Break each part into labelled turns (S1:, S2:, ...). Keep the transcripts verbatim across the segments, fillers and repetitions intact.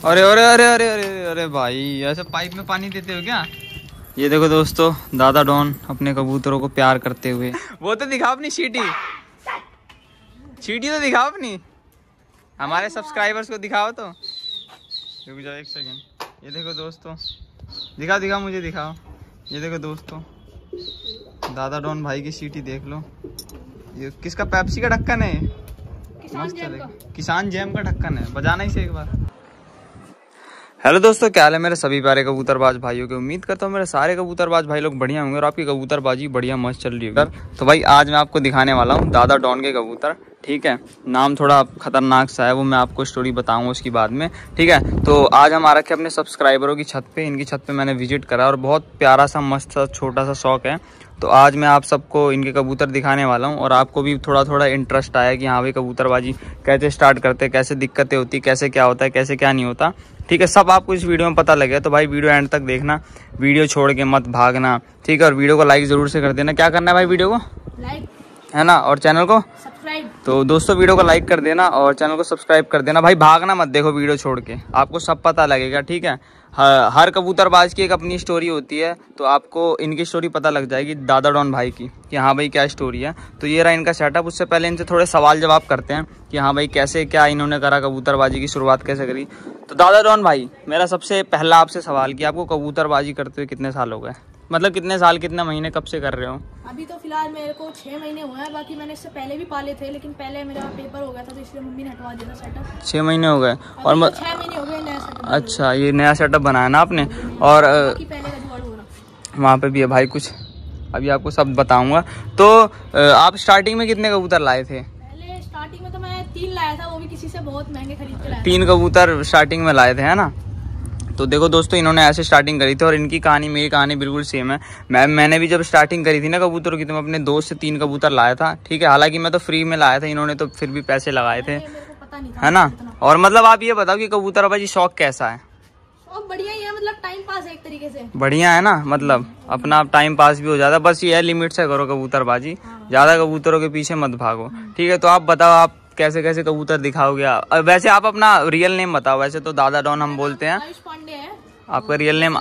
S1: अरे अरे अरे अरे अरे अरे भाई ऐसे पाइप में पानी देते हो क्या? ये देखो दोस्तों, दादा डॉन अपने कबूतरों को प्यार करते हुए। वो तो दिखाओ अपनी चींटी, चींटी तो दिखाओ अपनी, हमारे सब्सक्राइबर्स को दिखाओ तो। रुक जाओ एक सेकंड। ये देखो दोस्तों, दिखाओ दिखाओ मुझे दिखाओ। ये देखो दोस्तों, दादा डॉन भाई की चींटी देख लो। ये किसका? पेप्सी का ढक्कन है, मस्त चलेगा। किसान जैम का ढक्कन है, बजाना ही से एक बार। हेलो दोस्तों, क्या हाल है मेरे सभी प्यारे कबूतरबाज भाइयों के। उम्मीद करता हूँ मेरे सारे कबूतरबाज भाई लोग बढ़िया होंगे और आपकी कबूतरबाजी बढ़िया मस्त चल रही होगी। तो भाई आज मैं आपको दिखाने वाला हूँ दादा डॉन के कबूतर। ठीक है, नाम थोड़ा खतरनाक सा है, वो मैं आपको स्टोरी बताऊंगा उसकी बाद में। ठीक है, तो आज हम आ रखे अपने सब्सक्राइबरों की छत पे। इनकी छत पे मैंने विजिट करा और बहुत प्यारा सा मस्त सा छोटा सा शौक है। तो आज मैं आप सबको इनके कबूतर दिखाने वाला हूँ और आपको भी थोड़ा थोड़ा इंटरेस्ट आया कि हाँ भाई कबूतरबाजी कैसे स्टार्ट करते हैं, कैसे दिक्कतें होती, कैसे क्या होता है, कैसे क्या नहीं होता। ठीक है, सब आपको इस वीडियो में पता लगे। तो भाई वीडियो एंड तक देखना, वीडियो छोड़ के मत भागना। ठीक है, और वीडियो को लाइक जरूर से कर देना। क्या करना है भाई? वीडियो को लाइक है ना, और चैनल को सब्सक्राइब। तो दोस्तों वीडियो को लाइक कर देना और चैनल को सब्सक्राइब कर देना। भाई भागना मत, देखो वीडियो छोड़ के, आपको सब पता लगेगा। ठीक है, हर कबूतरबाज की एक अपनी स्टोरी होती है, तो आपको इनकी स्टोरी पता लग जाएगी दादा डॉन भाई की कि हाँ भाई क्या स्टोरी है। तो ये रहा इनका सेटअप। उससे पहले इनसे थोड़े सवाल जवाब करते हैं कि हाँ भाई कैसे क्या इन्होंने करा, कबूतरबाजी की शुरुआत कैसे करी। तो दादा डॉन भाई, मेरा सबसे पहला आपसे सवाल कि आपको कबूतरबाजी करते हुए कितने साल हो गए? मतलब कितने साल, कितने महीने, कब से कर रहे हो?
S2: अभी तो फिलहाल मेरे को छह महीने हुए हैं, बाकी मैंने इससे पहले भी पाले थे, लेकिन पहले मेरा पेपर हो गया था तो इसलिए मम्मी ने हटवा दिया था सेटअप।
S1: छह महीने हो गए और म...
S2: छह महीने हो गए नया सेटअप।
S1: अच्छा, ये नया सेटअप बनाया ना आपने? और
S2: पहले का जुगाड़ हो रहा,
S1: वहाँ पे भी है भाई कुछ, अभी आपको सब बताऊंगा। तो आप स्टार्टिंग में कितने कबूतर लाए थे?
S2: पहले स्टार्टिंग में तो मैं तीन लाया था, वो भी किसी से बहुत महंगे खरीद के लाया।
S1: तीन कबूतर स्टार्टिंग में लाए थे, है ना? तो देखो दोस्तों, इन्होंने ऐसे स्टार्टिंग करी थी और इनकी कहानी मेरी कहानी बिल्कुल सेम है। मैं मैंने भी जब स्टार्टिंग करी थी ना कबूतरों की, तो मैं अपने दोस्त से तीन कबूतर लाया था। ठीक है, हालांकि मैं तो फ्री में लाया था, इन्होंने तो फिर भी पैसे लगाए थे, है ना? और मतलब आप ये बताओ कि कबूतरबाजी शौक कैसा है?
S2: शौक बढ़िया ही है, मतलब टाइम पास है एक तरीके से।
S1: बढ़िया है ना, मतलब अपना टाइम पास भी हो जाता है। बस ये है, लिमिट से करो कबूतरबाजी, ज्यादा कबूतरों के पीछे मत भागो। ठीक है, तो आप बताओ आप कैसे कैसे कबूतर दिखाओगे? वैसे आप अपना रियल नेम बताओ। वैसे तो दादा डॉन हम बोलते हैं, आपका रियल नेम?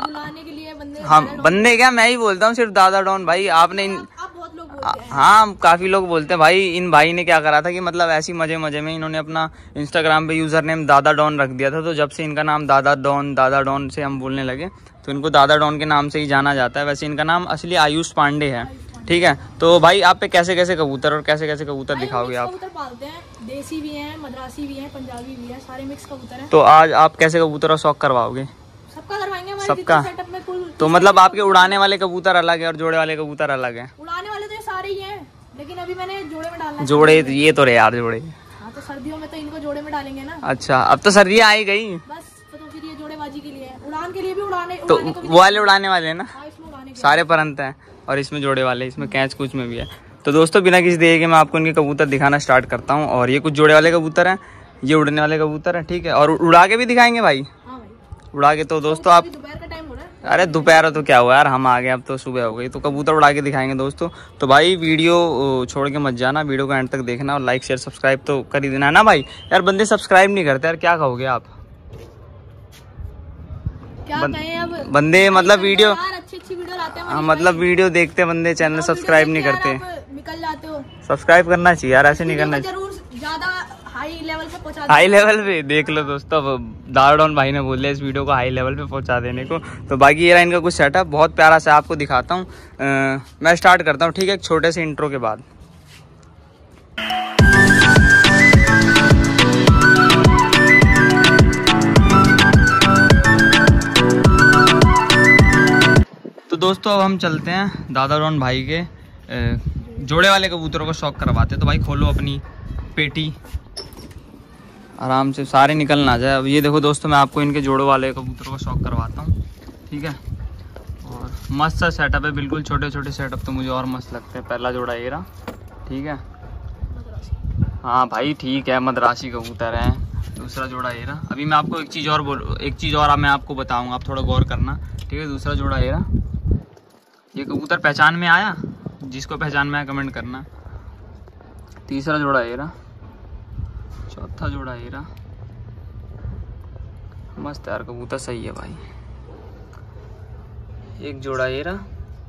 S1: हाँ, बंदे क्या, मैं ही बोलता हूँ सिर्फ दादा डॉन भाई। आपने इन...
S2: आप बहुत लोग बोलते हैं।
S1: हाँ, काफी लोग बोलते हैं भाई। इन भाई ने क्या करा था कि मतलब ऐसी मजे मजे में इन्होंने अपना इंस्टाग्राम पे यूजर नेम दादा डॉन रख दिया था। तो जब से इनका नाम दादा डॉन दादा डॉन से हम बोलने लगे, तो इनको दादा डॉन के नाम से ही जाना जाता है। वैसे इनका नाम असली आयुष पांडे है। ठीक है, तो भाई आप पे कैसे कैसे कबूतर और कैसे कैसे कबूतर दिखाओगे आप?
S2: कबूतर पालते हैं, देसी भी हैं, मद्रासी भी हैं, पंजाबी भी हैं, सारे मिक्स कबूतर हैं।
S1: तो आज आप कैसे कबूतर और शौक करवाओगे?
S2: सबका करवाएंगे,
S1: सबका। तो मतलब आपके उड़ाने वाले कबूतर अलग है और जोड़े वाले कबूतर अलग है?
S2: उड़ाने वाले तो ये सारे ही हैं, लेकिन अभी मैंने जोड़े में डालना है।
S1: जोड़े ये तो रहे यार, जोड़े।
S2: हाँ, तो सर्दियों में तो इनको जोड़े में डालेंगे ना।
S1: अच्छा, अब तो सर्दियाँ आई गई
S2: बस, तो फिर ये जोड़ेबाजी के लिए है, उड़ान के लिए भी उड़ाने।
S1: तो वो वाले उड़ाने वाले है ना?
S2: हाँ, इसमें उड़ाने
S1: सारे परंत हैं और इसमें जोड़े वाले, इसमें कैच कुछ में भी है। तो दोस्तों बिना किसी देरी के मैं आपको इनके कबूतर दिखाना स्टार्ट करता हूँ। और ये कुछ जोड़े वाले कबूतर हैं, ये उड़ने वाले कबूतर हैं। ठीक है, और उड़ा के भी दिखाएंगे भाई?
S2: हाँ भाई,
S1: उड़ा के। तो दोस्तों आप,
S2: दोपहर का टाइम हो रहा है।
S1: अरे दोपहर तो क्या हुआ यार, हम आ गए, अब तो सुबह हो गई। तो कबूतर उड़ा के दिखाएंगे दोस्तों। तो भाई वीडियो छोड़ के मत जाना, वीडियो को एंड तक देखना और लाइक शेयर सब्सक्राइब तो कर ही देना है ना भाई? यार बंदे सब्सक्राइब नहीं करते यार, क्या कहोगे आप?
S2: क्या
S1: बन,
S2: कहें अब,
S1: बंदे मतलब वीडियो,
S2: अच्छी अच्छी वीडियो लाते हैं।
S1: हाँ मतलब वीडियो देखते बंदे, चैनल सब्सक्राइब नहीं करते।
S2: निकल जाते हो।
S1: सब्सक्राइब करना चाहिए यार, ऐसे नहीं करना चाहिए।
S2: जरूर ज्यादा हाई लेवल पे पहुंचा,
S1: हाई लेवल पे देख लो दोस्तों, दादा डॉन भाई ने बोल दिया इस वीडियो को हाई लेवल पे पहुंचा देने को। तो बाकी ये रहा इनका कुछ सेटअप, बहुत प्यारा सा आपको दिखाता हूँ। मैं स्टार्ट करता हूँ, ठीक है, एक छोटे से इंट्रो के बाद। तो दोस्तों अब हम चलते हैं दादा डॉन भाई के जोड़े वाले कबूतरों को शौक करवाते। तो भाई खोलो अपनी पेटी, आराम से सारे निकल ना जाए। अब ये देखो दोस्तों, मैं आपको इनके जोड़े वाले कबूतरों को शौक करवाता हूँ। ठीक है, और मस्त सा सेटअप है, बिल्कुल छोटे छोटे सेटअप तो मुझे और मस्त लगते हैं। पहला जोड़ा ये रहा, ठीक है, हाँ भाई ठीक है, मद्रासी कबूतर है। दूसरा जोड़ा ये रहा। अभी मैं आपको एक चीज़ और बोल एक चीज़ और मैं आपको बताऊँगा, आप थोड़ा गौर करना। ठीक है, दूसरा जोड़ा ये रहा। ये कबूतर पहचान में आया? जिसको पहचान में आया कमेंट करना। तीसरा जोड़ा ये रहा, चौथा जोड़ा ये रहा, मस्त यार कबूतर सही है भाई। एक जोड़ा ये रहा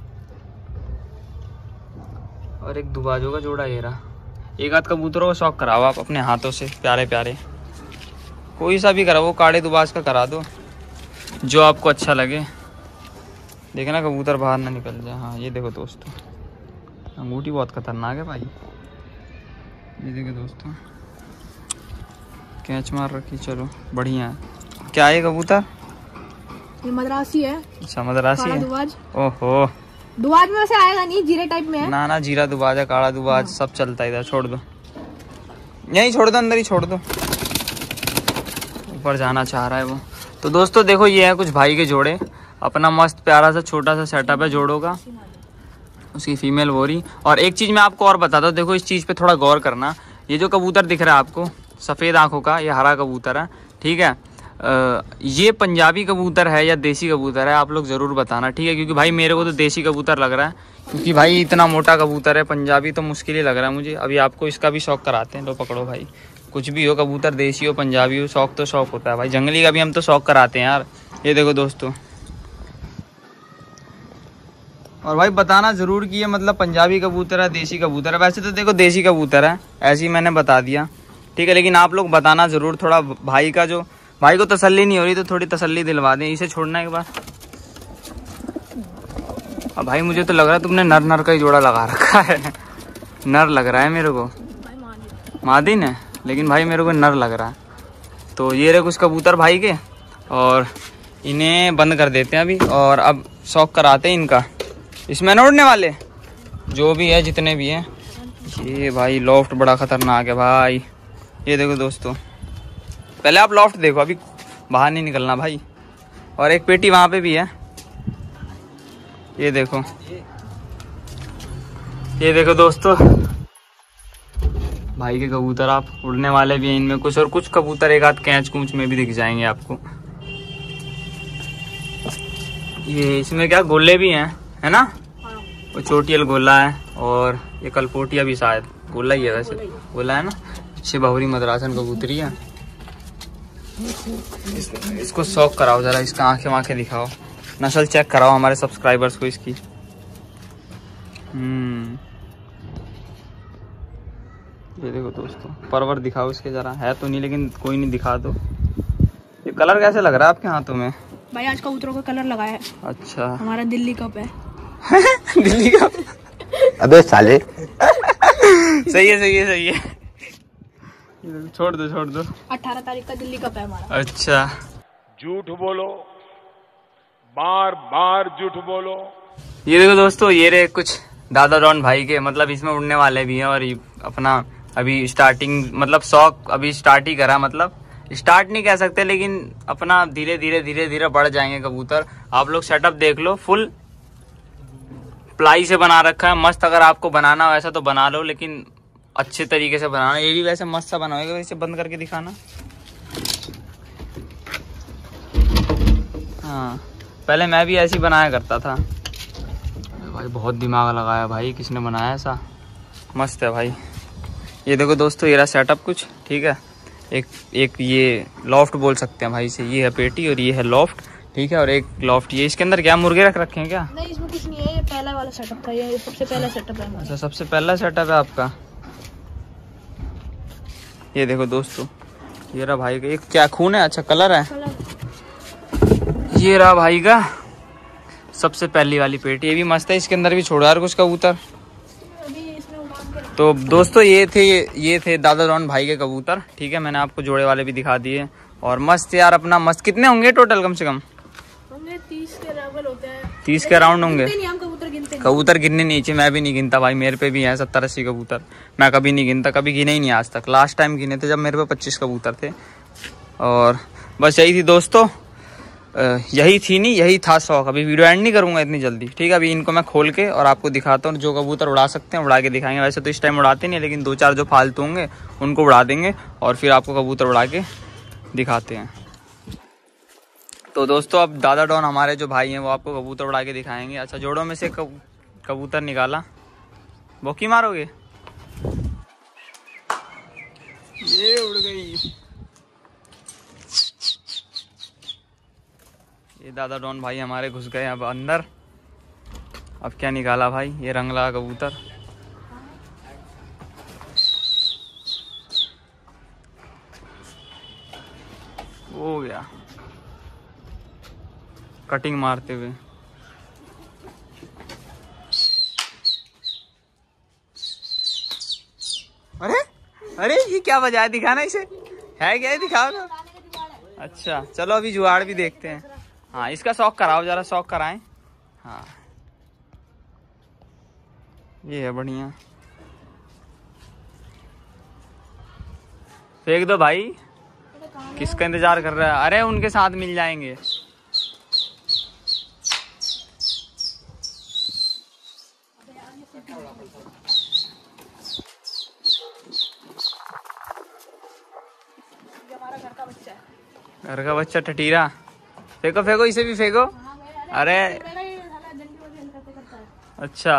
S1: और एक दुबाजों का जोड़ा ये रहा। एक आध कबूतरों का शौक कराओ आप अपने हाथों से, प्यारे प्यारे कोई सा भी कराओ, काड़े दुबाज का करा दो जो आपको अच्छा लगे। देखना कबूतर बाहर ना निकल जाए। हाँ ये देखो दोस्तों, अंगूठी बहुत खतरनाक है भाई। ये देखो दोस्तों कैच मार रखी, चलो बढ़िया है। क्या है कबूतर?
S2: ये मद्रासी है।
S1: अच्छा मद्रासी है।
S2: दुबाज।
S1: ओहो
S2: दुबाज में वैसे आएगा नहीं, जीरे टाइप में है।
S1: ना ना जीरा दुबाज है, काला दुबाज सब चलता है इधर। छोड़ दो यहीं छोड़ दो, अंदर ही छोड़ दो। ऊपर जाना चाह रहा है वो। तो दोस्तों देखो ये है कुछ भाई के जोड़े, अपना मस्त प्यारा सा छोटा सा सेटअप है जोड़ों का। उसकी फीमेल वोरी। और एक चीज़ मैं आपको और बताता हूँ, देखो इस चीज़ पे थोड़ा गौर करना। ये जो कबूतर दिख रहा है आपको सफ़ेद आंखों का, ये हरा कबूतर है, ठीक है। आ, ये पंजाबी कबूतर है या देसी कबूतर है, आप लोग ज़रूर बताना, ठीक है। क्योंकि भाई मेरे को तो देसी कबूतर लग रहा है, क्योंकि भाई इतना मोटा कबूतर है। पंजाबी तो मुश्किल ही लग रहा है मुझे। अभी आपको इसका भी शौक कराते हैं। लो पकड़ो भाई, कुछ भी हो कबूतर, देसी हो पंजाबी हो, शौक तो शौक होता है भाई। जंगली का भी हम तो शौक कराते हैं यार। ये देखो दोस्तों, और भाई बताना ज़रूर कि ये मतलब पंजाबी कबूतर है देसी कबूतर है। वैसे तो देखो देसी कबूतर है, ऐसे ही मैंने बता दिया, ठीक है। लेकिन आप लोग बताना ज़रूर, थोड़ा भाई का जो भाई को तसल्ली नहीं हो रही तो थोड़ी तसल्ली दिलवा दें। इसे छोड़ना एक बार। अब भाई मुझे तो लग रहा है तुमने नर नर का ही जोड़ा लगा रखा है। नर लग रहा है मेरे को, मादिन है लेकिन भाई मेरे को नर लग रहा है। तो ये रहे कुछ कबूतर भाई के, और इन्हें बंद कर देते हैं अभी। और अब शौक कराते हैं इनका। इसमें न उड़ने वाले जो भी है जितने भी हैं। ये भाई लॉफ्ट बड़ा खतरनाक है भाई। ये देखो दोस्तों, पहले आप लॉफ्ट देखो, अभी बाहर नहीं निकलना भाई। और एक पेटी वहाँ पे भी है, ये देखो। ये देखो दोस्तों भाई के कबूतर, आप उड़ने वाले भी हैं इनमें कुछ, और कुछ कबूतर एक आध कैच कूच में भी दिख जाएंगे आपको। ये इसमें क्या गोले भी हैं, है ना? वो चोटियल गोला है, और ये कलपोटिया भी शायद गोला ही है। वैसे गोला है ना। अच्छी बहुरी मद्रासन कबूतरी है। इस, इसको शौक कराओ जरा, इसका आंखें वाँखें दिखाओ, नस्ल चेक कराओ हमारे सब्सक्राइबर्स को इसकी। हम्म ये देखो दोस्तों, परवर दिखाओ इसके जरा। है तो नहीं लेकिन कोई नहीं, दिखा दो। ये कलर कैसे लग रहा है आपके हाथों में?
S2: भाई आज कबूतरों का कलर लगाया है।
S1: अच्छा
S2: हमारा दिल्ली कप है।
S1: दिल्ली कप?
S3: अबे साले।
S1: सही है सही है सही है। छोड़ दो छोड़ दो।
S2: अठारह तारीख का दिल्ली कप है हमारा।
S1: अच्छा
S4: झूठ बोलो, बार बार झूठ बोलो।
S1: ये देखो दोस्तों, ये रहे कुछ दादा डॉन भाई के, मतलब इसमें उड़ने वाले भी हैं। और ये अपना अभी स्टार्टिंग, मतलब शौक अभी स्टार्ट ही करा, मतलब स्टार्ट नहीं कह सकते लेकिन अपना धीरे धीरे धीरे धीरे बढ़ जाएंगे कबूतर। आप लोग सेटअप देख लो, फुल प्लाई से बना रखा है मस्त। अगर आपको बनाना हो ऐसा तो बना लो, लेकिन अच्छे तरीके से बनाना। ये भी वैसे मस्त सा बनाएगा, इसे बंद करके दिखाना। हाँ पहले मैं भी ऐसे ही बनाया करता था भाई। बहुत दिमाग लगाया भाई, किसने बनाया ऐसा, मस्त है भाई। ये देखो दोस्तों, ये रहा सेटअप कुछ, ठीक है। एक एक ये लॉफ्ट बोल सकते हैं भाई से। ये है पेटी और ये है लॉफ्ट, ठीक है। और एक लॉफ्ट, ये इसके अंदर क्या मुर्गे रख रखे हैं क्या?
S2: नहीं इसमें कुछ नहीं है, ये पहला वाला सेटअप था, ये सबसे पहला सेटअप है।
S1: अच्छा सबसे पहला सेटअप है आपका। ये देखो दोस्तों, ये रहा भाई का। एक क्या खून है? अच्छा कलर है। ये रहा भाई का सबसे पहली वाली पेटी। ये भी मस्त है, इसके अंदर भी छोड़ा यार कुछ कबूतर। तो दोस्तों ये थे ये थे दादा डॉन भाई के कबूतर, ठीक है। मैंने आपको जोड़े वाले भी दिखा दिए। और मस्त यार अपना मस्त। कितने होंगे टोटल? कम से कम
S2: होंगे तीस के अराउंड होते हैं।
S1: तीस के अराउंड होंगे।
S2: हम कबूतर गिनते नहीं।
S1: कबूतर गिनने नीचे, मैं भी नहीं गिनता भाई। मेरे पे भी हैं सत्तर अस्सी कबूतर, मैं कभी नहीं गिनता, कभी गिने ही नहीं आज तक। लास्ट टाइम गिने थे जब मेरे पे पच्चीस कबूतर थे। और बस यही थी दोस्तों, यही थी नहीं यही था शौक। अभी वीडियो एंड नहीं करूंगा इतनी जल्दी, ठीक है। अभी इनको मैं खोल के और आपको दिखाता हूँ। जो कबूतर उड़ा सकते हैं उड़ा के दिखाएंगे। वैसे तो इस टाइम उड़ाते नहीं, लेकिन दो चार जो फालतू होंगे उनको उड़ा देंगे और फिर आपको कबूतर उड़ा के दिखाते हैं। तो दोस्तों अब दादा डॉन हमारे जो भाई हैं वो आपको कबूतर उड़ा के दिखाएंगे। अच्छा जोड़ों में से कबूतर निकाला, बोकी मारोगे? ये उड़ गई। ये दादा डॉन भाई हमारे घुस गए अब अंदर। अब क्या निकाला भाई, ये रंगला कबूतर। हो गया कटिंग मारते हुए। अरे अरे ये क्या बजाया, दिखाना इसे, है क्या, दिखाओ ना। अच्छा चलो अभी जुगाड़ भी देखते हैं। हाँ इसका शौक कराओ जरा, शौक कराएं। हाँ ये है बढ़िया, फेंक दो भाई। किसका इंतजार कर रहा है? अरे उनके साथ मिल जाएंगे।
S2: हमारा घर का बच्चा है।
S1: घर का बच्चा टटीरा, फेंको फेंको, इसे भी फेंको। अरे अच्छा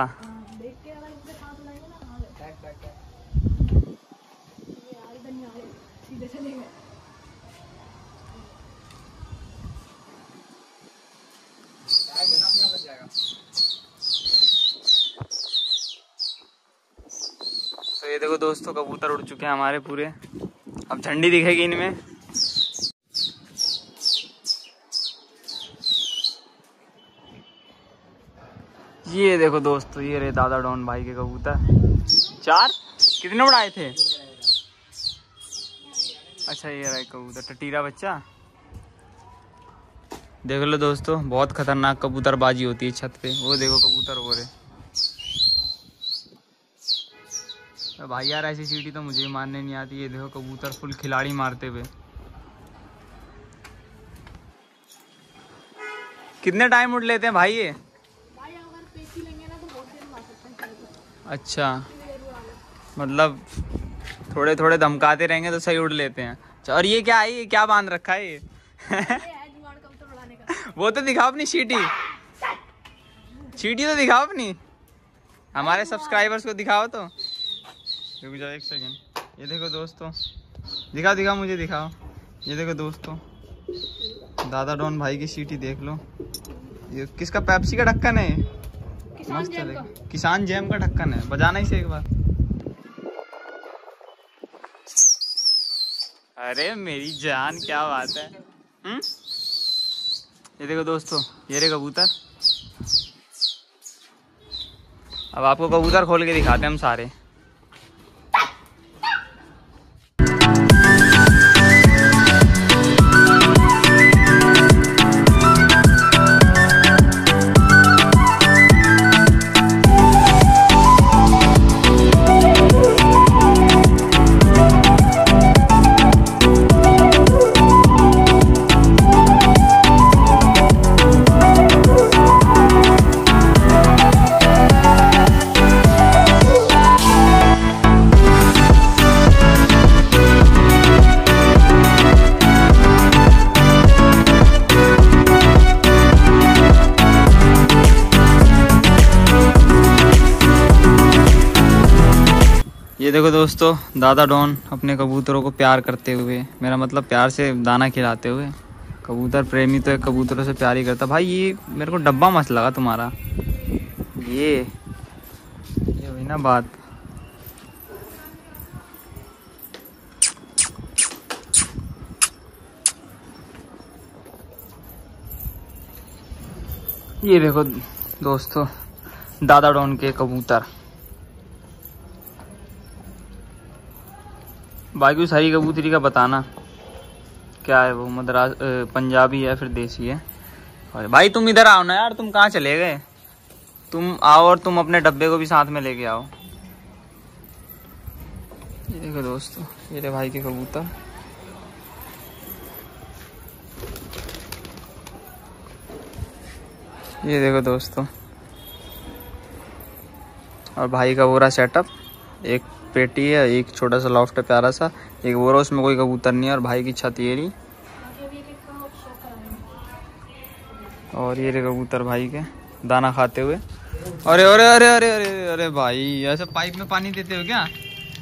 S1: तो ये देखो दोस्तों, कबूतर उड़ चुके हैं हमारे पूरे। अब झंडी दिखेगी इनमें। ये देखो दोस्तों, ये रहे दादा डॉन भाई के कबूतर। चार कितने उड़ाए थे? अच्छा ये रहा कबूतर, टटीरा बच्चा। देख लो दोस्तों, बहुत खतरनाक कबूतरबाजी होती है छत पे। वो देखो कबूतर हो रहे। तो भाई यार ऐसी सीटी तो मुझे भी मारने नहीं आती। ये देखो कबूतर फुल खिलाड़ी मारते हुए। कितने टाइम उड़ लेते हैं भाई ये?
S2: भाई अगर पेची लेंगे ना तो बहुत देर मार सकते हैं।
S1: अच्छा मतलब थोड़े थोड़े धमकाते रहेंगे तो सही उड़ लेते हैं। अच्छा, और ये क्या है, ये क्या बांध रखा है ये? वो तो दिखाओ अपनी सीटी, सीटी तो दिखाओ अपनी, हमारे सब्सक्राइबर्स को दिखाओ तो। रुक जाओ एक सेकेंड। ये देखो दोस्तों, दिखाओ दिखाओ मुझे दिखाओ। ये देखो दोस्तों, दादा डॉन भाई की सीटी देख लो। ये किसका, पेप्सी का ढक्कन है? मस्त चलेगा, किसान जैम का ढक्कन है। बजाना इसे एक बार। अरे मेरी जान, क्या बात है। हम्म ये देखो दोस्तों, ये रे कबूतर। अब आपको कबूतर खोल के दिखाते हैं हम सारे। ये देखो दोस्तों, दादा डॉन अपने कबूतरों को प्यार करते हुए, मेरा मतलब प्यार से दाना खिलाते हुए। कबूतर प्रेमी तो एक कबूतरों से प्यार ही करता। भाई ये मेरे को डब्बा मस्त लगा तुम्हारा। ये ये हुई ना बात। ये देखो दोस्तों, दादा डॉन के कबूतर। बाकी उस हरी कबूतरी का बताना क्या है, वो मद्रास पंजाबी है फिर देसी है। और भाई तुम इधर आओ ना यार, तुम कहाँ चले गए? तुम आओ और तुम अपने डब्बे को भी साथ में लेके आओ। ये देखो दोस्तों, ये रे भाई के कबूतर। ये देखो दोस्तों, और भाई का वो रहा सेटअप। एक पेटी है, एक छोटा सा लॉफ्ट है प्यारा सा, एक वो रहा, उसमें कोई कबूतर नहीं है। और भाई की छत ये रही। और ये रे कबूतर भाई के दाना खाते हुए। अरे अरे अरे अरे अरे अरे भाई, ऐसे पाइप में पानी देते हो क्या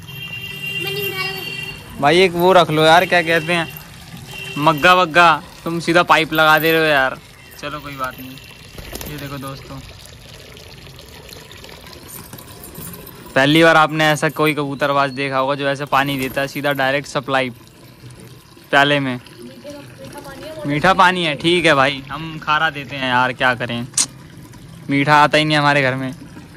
S1: भाई? एक वो रख लो यार, क्या कहते हैं, मग्गा वग्गा। तुम सीधा पाइप लगा दे रहे हो यार। चलो कोई बात नहीं। ये देखो दोस्तों, पहली बार आपने ऐसा कोई कबूतरबाज देखा होगा जो ऐसे पानी देता है सीधा डायरेक्ट सप्लाई प्याले में। मीठा पानी है, ठीक है भाई, हम खारा देते हैं यार, क्या करें, मीठा आता ही नहीं हमारे घर में।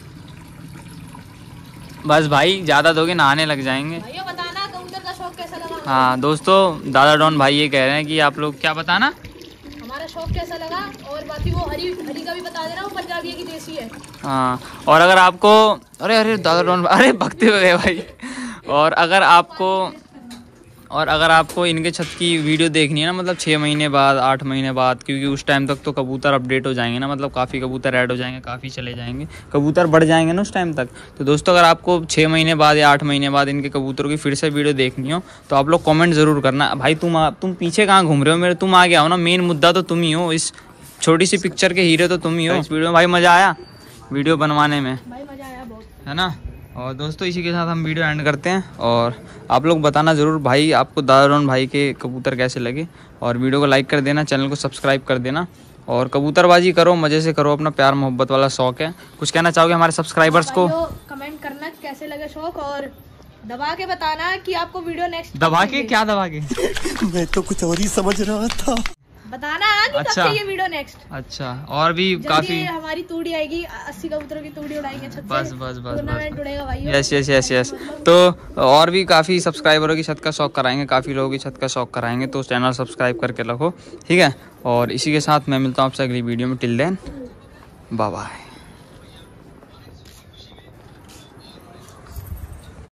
S1: बस भाई ज़्यादा दोगे नहाने लग जाएंगे।
S2: भाइयों बताना कबूतर का शौक कैसा लगा।
S1: हाँ दोस्तों, दादा डॉन भाई ये कह रहे हैं कि आप लोग क्या बताना,
S2: हमारा शौक कैसा लगा, और बाकी वो हरी हरी का भी बता देना, वो पंजाबी की देसी है।
S1: हाँ, और अगर आपको, अरे अरे दादा डॉन, अरे भगते हुए गए भाई। और अगर आपको और अगर आपको इनके छत की वीडियो देखनी है ना, मतलब छः महीने बाद, आठ महीने बाद, क्योंकि उस टाइम तक तो कबूतर अपडेट हो जाएंगे ना, मतलब काफ़ी कबूतर ऐड हो जाएंगे, काफ़ी चले जाएंगे, कबूतर बढ़ जाएंगे ना उस टाइम तक। तो दोस्तों अगर आपको छः महीने बाद या आठ महीने बाद इनके कबूतरों की फिर से वीडियो देखनी हो तो आप लोग कॉमेंट ज़रूर करना। भाई तुम आ, तुम पीछे कहाँ घूम रहे हो मेरे, तुम आगे आओ ना, मेन मुद्दा तो तुम ही हो, इस छोटी सी पिक्चर के हीरो तो तुम ही हो इस वीडियो में। भाई मज़ा आया वीडियो बनवाने में,
S2: भाई मजा आया बहुत,
S1: है ना। और दोस्तों इसी के साथ हम वीडियो एंड करते हैं, और आप लोग बताना ज़रूर भाई आपको दादा डॉन भाई के कबूतर कैसे लगे, और वीडियो को लाइक कर देना, चैनल को सब्सक्राइब कर देना, और कबूतरबाजी करो, मज़े से करो, अपना प्यार मोहब्बत वाला शौक है। कुछ कहना चाहोगे हमारे सब्सक्राइबर्स को?
S2: कमेंट करना कैसे लगे शौक, और दबा के बताना कि आपको वीडियो नेक्स्ट
S1: दबा के, क्या दबा के?
S3: मैं तो कुछ और ही समझ रहा था।
S2: बताना कि कब
S1: अच्छा।
S2: चाहिए वीडियो नेक्स्ट।
S1: अच्छा, और भी
S2: जल्दी
S1: काफ़ी,
S2: हमारी तूड़ी आएगी, अस्सी कबूतरों की तूड़ी उड़ाएंगे छत
S1: बस
S2: से,
S1: बस बस
S2: टूर्नामेंट उड़ेगा भाई।
S1: Yes yes yes yes. तो और भी काफ़ी सब्सक्राइबरों की छत का शौक कराएंगे, काफ़ी लोगों की छत का शौक कराएंगे, तो चैनल सब्सक्राइब करके रखो, ठीक है। और इसी के साथ मैं मिलता हूँ आपसे अगली वीडियो में, टिल देन बाय बाय।